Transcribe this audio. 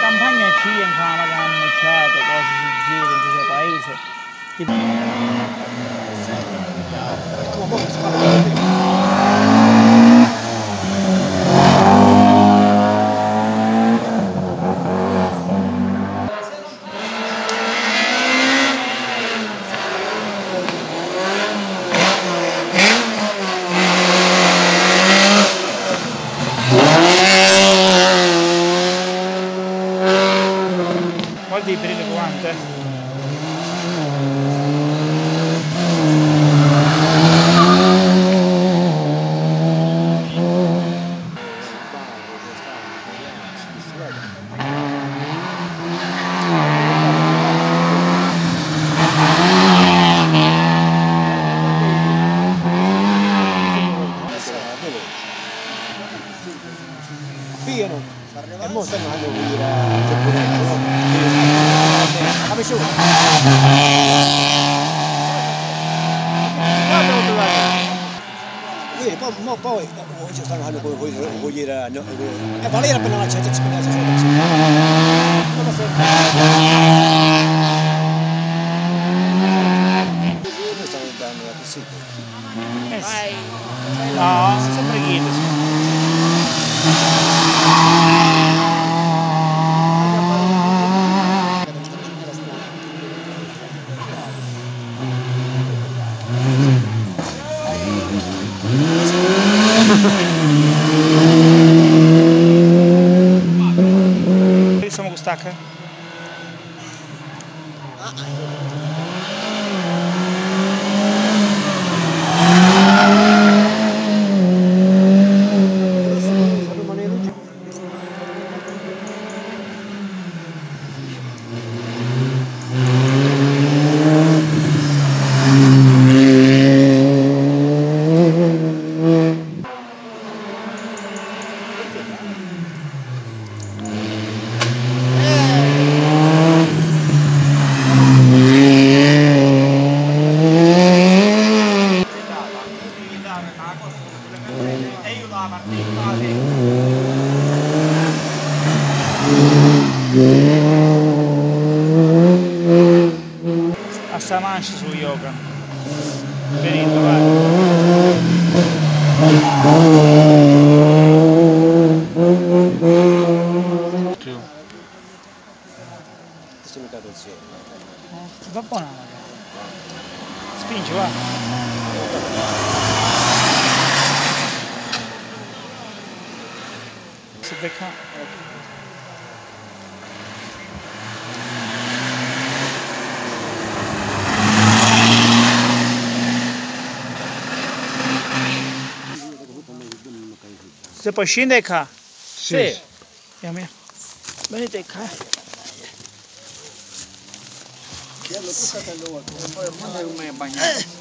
campagna ci entrava che hanno annunciato cose sul giro in questo paese. Tipo... Guarda i brilli quante. Pieno, e mo stanno andando a dire come su? Poi ci stanno andando come dire e valere per la gente ci pensa solo stanno andando a sito. No, sempre chiede. Siamo con stacca? A sta mancia su yoga. Benito, vai. Va buona. Spingi, va. Si becca. Se poi scende qua? Sì. Vieni. Venite qua. Poi un me bagno.